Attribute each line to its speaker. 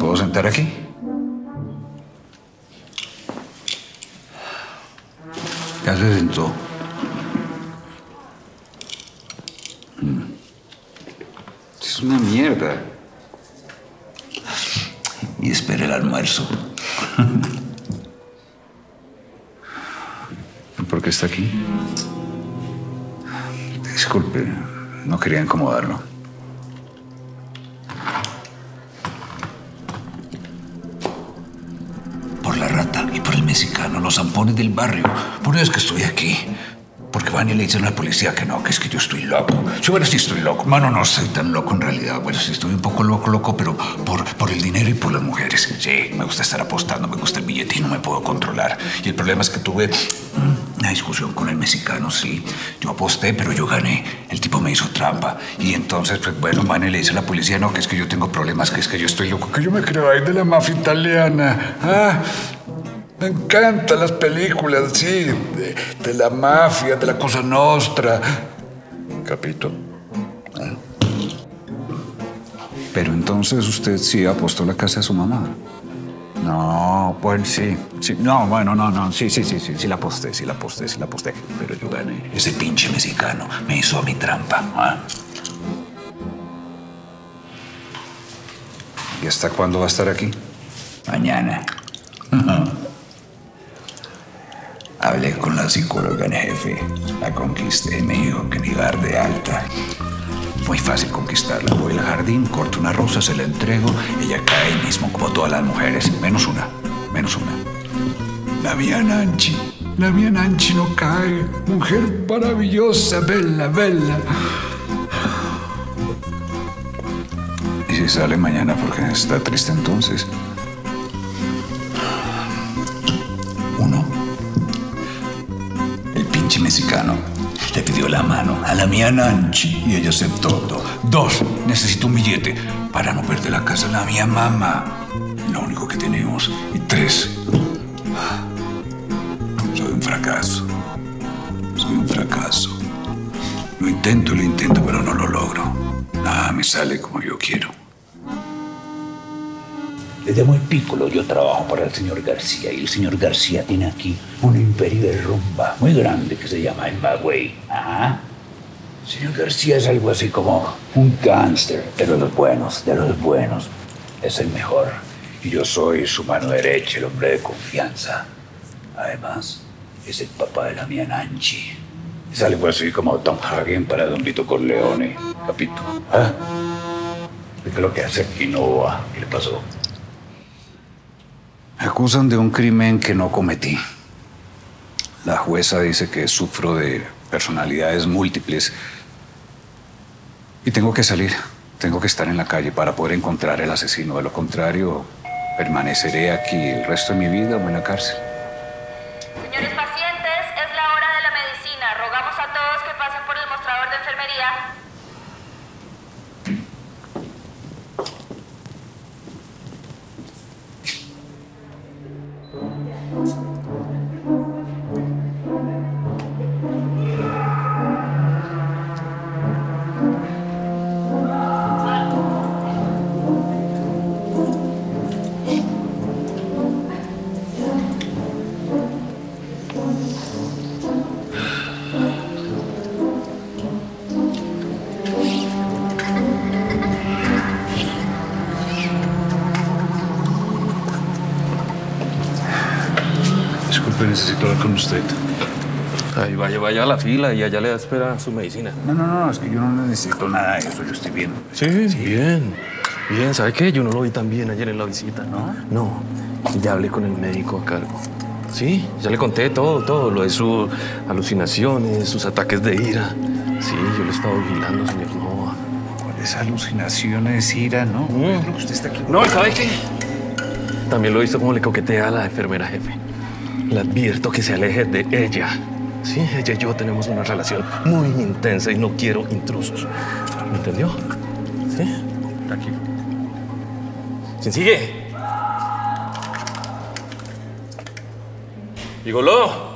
Speaker 1: puedo sentar aquí? Ya se sentó. Es una mierda. Y espera el almuerzo. ¿Por qué está aquí? Disculpe, no quería incomodarlo. Por la rata y por el mexicano, los zampones del barrio. Por eso es que estoy aquí. Porque van y le dicen a la policía que no, que es que yo estoy loco. Sí, bueno, sí estoy loco. Bueno, no soy tan loco en realidad. Bueno, sí estoy un poco loco, pero por el dinero y por las mujeres. Sí, me gusta estar apostando, me gusta el billete y no me puedo controlar. Y el problema es que tuve una discusión con el mexicano, sí. Yo aposté, pero yo gané. El tipo me hizo trampa. Y entonces, pues bueno, van y le dice a la policía, no, que es que yo tengo problemas, que es que yo estoy loco, que yo me creo ahí de la mafia italiana. Me encantan las películas, sí, de la mafia, de la Cosa Nostra. Capito. Pero entonces usted sí apostó la casa de su mamá. No, pues sí. No, bueno, no. Sí, la aposté. Pero yo gané. Ese pinche mexicano me hizo a mi trampa. ¿Y hasta cuándo va a estar aquí? Mañana. Hablé con la psicóloga en jefe, la conquisté y me dijo que me iba a dar de alta. Muy fácil conquistarla. Voy al jardín, corto una rosa, se la entrego, ella cae ahí mismo, como todas las mujeres, menos una. La mía Nanchi no cae. Mujer maravillosa, bella. ¿Y si sale mañana porque está triste entonces? Mexicano le pidió la mano a la mía Nanchi y ella aceptó. 2, necesito un billete para no perder la casa de la mía mamá, lo único que tenemos. Y 3, soy un fracaso. Lo intento, pero no lo logro. Nada me sale como yo quiero. Desde muy pícolo yo trabajo para el señor García y el señor García tiene aquí un imperio de rumba muy grande que se llama el Bagüey. El señor García es algo así como un gángster de los buenos. Es el mejor. Y yo soy su mano derecha, el hombre de confianza. Además, es el papá de la mía Nanchi. Es algo así como Tom Hagen para Don Vito Corleone. Capito. ¿Qué es lo que hace aquí no va? ¿Qué le pasó? Me acusan de un crimen que no cometí. La jueza dice que sufro de personalidades múltiples y tengo que salir. Tengo que estar en la calle para poder encontrar el asesino. De lo contrario, permaneceré aquí el resto de mi vida o en la cárcel.
Speaker 2: Señores pacientes, es la hora de la medicina. Rogamos a todos que pasen por el mostrador de enfermería.
Speaker 1: Necesito hablar con usted.
Speaker 3: Ahí vaya a la fila y allá le espera su medicina.
Speaker 1: No, es que yo no necesito nada de eso, yo estoy bien.
Speaker 3: Sí, bien. ¿Sabe qué? Yo no lo vi tan bien ayer en la visita. No, ya hablé con el médico a cargo. Sí, ya le conté todo, lo de sus alucinaciones, sus ataques de ira. Sí, yo lo estaba vigilando, señor Nova.
Speaker 1: ¿Cuáles alucinaciones, ira, no? Creo que usted está aquí.
Speaker 3: No, ¿sabe qué? También lo he visto como le coquetea a la enfermera jefe. Le advierto que se aleje de ella. Sí, ella y yo tenemos una relación muy intensa y no quiero intrusos. ¿Me entendió? ¿Sí?
Speaker 1: Tranquilo.
Speaker 3: ¿Quién sigue? Dígolo.